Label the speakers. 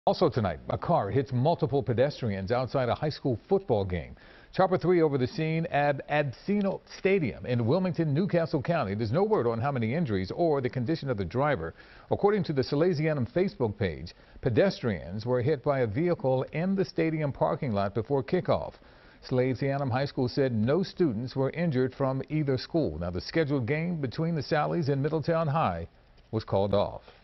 Speaker 1: Also tonight, a car hits multiple pedestrians outside a high school football game. Chopper 3 over the scene at Adsino Stadium in Wilmington, Newcastle County. There's no word on how many injuries or the condition of the driver. According to the Salesianum Facebook page, pedestrians were hit by a vehicle in the stadium parking lot before kickoff. Salesianum High School said no students were injured from either school. Now, the scheduled game between the Sallies and Middletown High was called off.